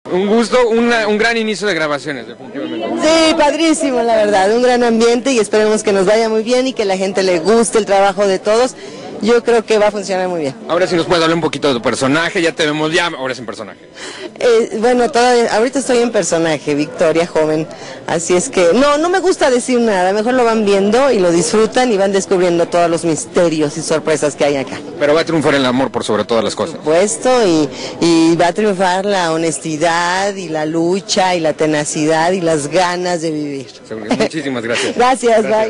Un gusto, un gran inicio de grabaciones, definitivamente. Sí, padrísimo, la verdad, un gran ambiente y esperemos que nos vaya muy bien y que la gente le guste el trabajo de todos. Yo creo que va a funcionar muy bien. Ahora sí nos puedes hablar un poquito de tu personaje, ya te vemos ya, ahora es en personaje. Bueno, todavía, ahorita estoy en personaje, Victoria joven, así es que no me gusta decir nada, mejor lo van viendo y lo disfrutan y van descubriendo todos los misterios y sorpresas que hay acá. Pero va a triunfar el amor por sobre todas las cosas. Por supuesto, y va a triunfar la honestidad y la lucha y la tenacidad y las ganas de vivir. Muchísimas gracias. Gracias, bye.